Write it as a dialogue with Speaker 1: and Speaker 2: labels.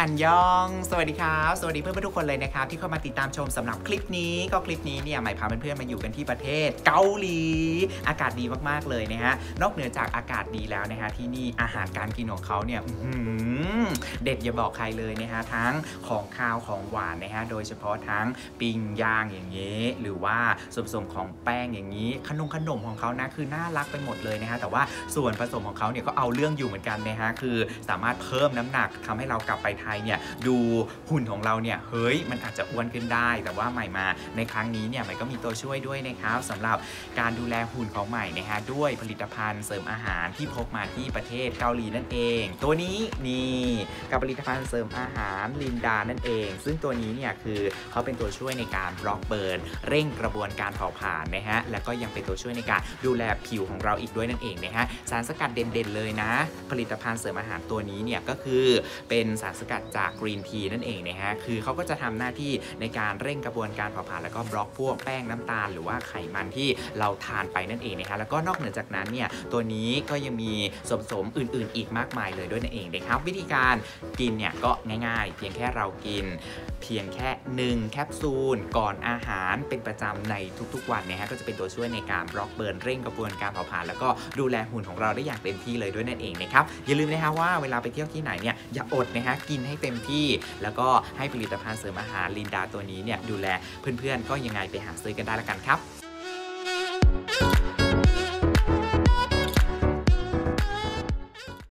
Speaker 1: อันยองสวัสดีครับสวัสดีเพื่อนๆทุกคนเลยนะครับที่เข้ามาติดตามชมสำหรับคลิปนี้เนี่ยใหม่พาเพื่อนๆมาอยู่กันที่ประเทศเกาหลีอากาศดีมากๆเลยนะฮะนอกเหนือจากอากาศดีแล้วนะฮะที่นี่อาหารการกินของเขาเนี่ยเด็ดอย่าบอกใครเลยนะฮะทั้งของคาวของหวานนะฮะโดยเฉพาะทั้งปิ้งย่างอย่างนี้หรือว่าส่วนผสมของแป้งอย่างนี้ขนมของเขานะคือน่ารักไปหมดเลยนะฮะแต่ว่าส่วนผสมของเขาเนี่ยก็เอาเรื่องอยู่เหมือนกันนะฮะคือสามารถเพิ่มน้ำหนักทำให้เรากลับไปไทยเนี่ยดูหุ่นของเราเนี่ยเฮ้ยมันอาจจะอ้วนขึ้นได้แต่ว่าใหม่มาในครั้งนี้เนี่ยใหม่ก็มีตัวช่วยด้วยนะครับสำหรับการดูแลหุ่นของใหม่นะฮะด้วยผลิตภัณฑ์เสริมอาหารที่พกมาที่ประเทศเกาหลีนั่นเองตัวนี้นี่กับผลิตภัณฑ์เสริมอาหารลินดานั่นเองซึ่งตัวนี้เนี่ยคือเขาเป็นตัวช่วยในการบล็อกเบิร์นเร่งกระบวนการเผาผลาญนะฮะแล้วก็ยังเป็นตัวช่วยในการดูแลผิวของเราอีกด้วยนั่นเองนะฮะสารสกัดเด่นๆเลยนะผลิตภัณฑ์เสริมอาหารตัวนี้เนี่ยก็คือเป็นสารสกัดจากกรีนทีนั่นเองนะฮะคือเขาก็จะทำหน้าที่ในการเร่งกระบวนการเผาผลาญแล้วก็บล็อกพวกแป้งน้ำตาลหรือว่าไขมันที่เราทานไปนั่นเองนะฮะแล้วก็นอกเหนือจากนั้นเนี่ยตัวนี้ก็ยังมีส่วนผสมอื่นๆอีกมากมายเลยด้วยนั่นเองนะครับวิธีการกินเนี่ยก็ง่ายๆเพียงแค่เรากินเพียงแค่1แคปซูลก่อนอาหารเป็นประจำในทุกๆวันเนี่ยฮะก็จะเป็นตัวช่วยในการบล็อกเบิร์นเร่งกระบวนการเผาผลาญแล้วก็ดูแลหุ่นของเราได้อย่างเต็มที่เลยด้วยนั่นเองนะครับอย่าลืมนะฮะว่าเวลาไปเที่ยวที่ไหนเนี่ยอย่าอดนะฮะกินให้เต็มที่แล้วก็ให้ผลิตภัณฑ์เสริมอาหารลินดาตัวนี้เนี่ยดูแลเพื่อนๆก็ยังไงไปหาซื้อกันได้ละกันครับ